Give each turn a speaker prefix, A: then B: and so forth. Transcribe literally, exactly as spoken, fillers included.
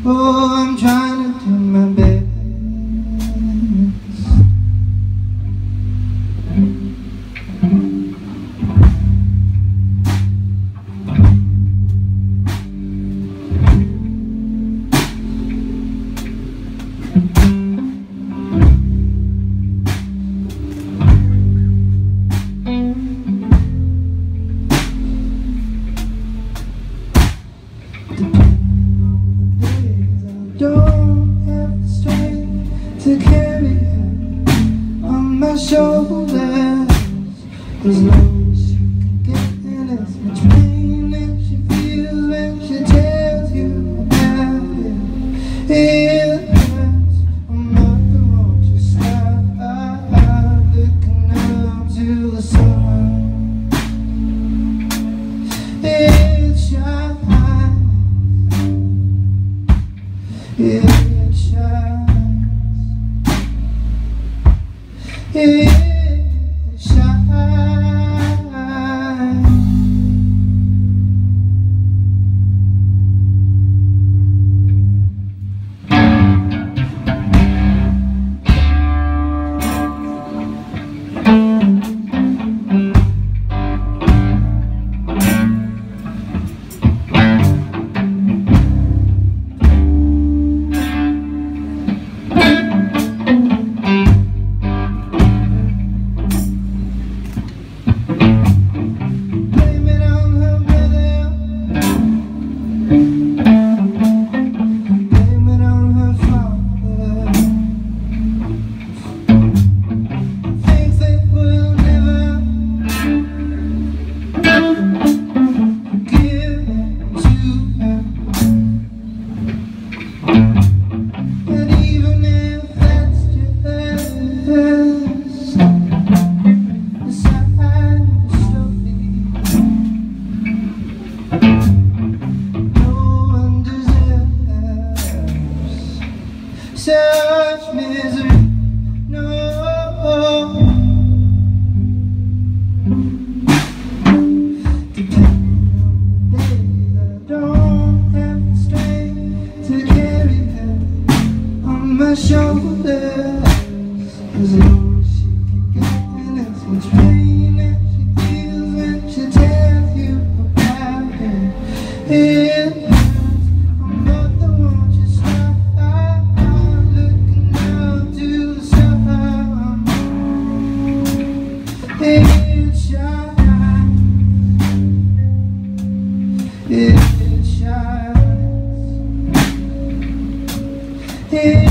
A: Oh, I'm trying to do my best. Don't have the strength to carry her on my shoulders. As low as she can get, and as much pain as she feels when she tells you about it. It hurts, oh mother, won't you stop looking up to the sun? It shines. It shines, it shines. Such misery, no. Depending on the days, I don't have the strength to carry her on my shoulders. As low as she can get, and as much pain as she feels when she tells you about it. It It shines, it shines, it